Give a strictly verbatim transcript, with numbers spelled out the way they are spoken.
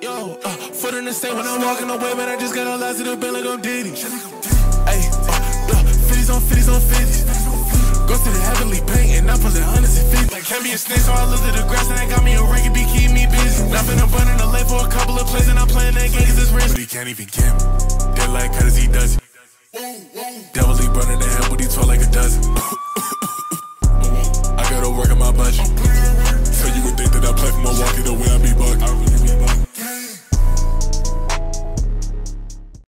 Yo, uh, foot in the state when I'm walking away, man, I just got a lot to the bill like I'm Diddy. Ayy, uh, uh, fifties on fifties on fifties. Go to the heavenly paint and I'm pulling hundreds and fifties. Like, can't be a snake, so I look at the grass and I got me a ring and be keeping me busy. Not finna burn in the lake for a couple of plays and I'm playing that game cause it's rich. But he can't even get me. Dead like cause he does it. Devil he burning the hell, but he twirl like a dozen. I gotta work on my budget. So you would think that I play for Milwaukee the way I be bugging.